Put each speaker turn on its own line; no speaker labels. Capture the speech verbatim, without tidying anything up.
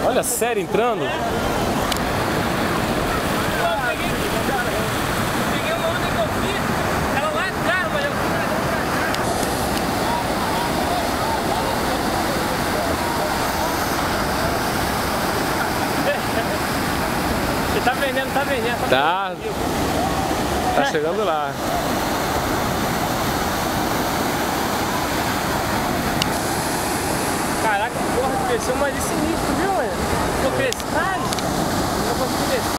Olha a série entrando.
Peguei uma onda que eu vi, ela lá atrás, mas eu fui pra Você tá vendendo, tá vendendo.
Tá. Tá chegando lá.
Caraca, porra, cresceu mais de sinistro, viu, mano? Eu cresci mais. Eu consegui descer.